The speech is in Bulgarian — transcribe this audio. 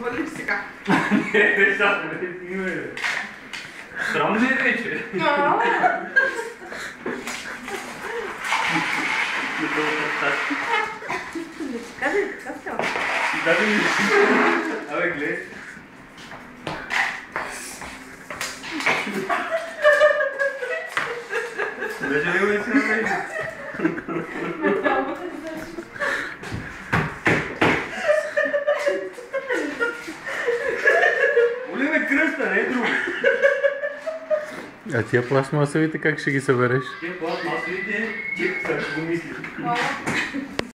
развалиш сега. Не, бе, сега не стигна, бе. Срам ли е вече? Не си казай, така става. Даде ми. Абе, гледай. Беше ли го не си намери? Оли ме кръста, не е друго. А тия пластмасовите как ще ги събереш? Тия пластмасовите, чек, сега ще го мислиш.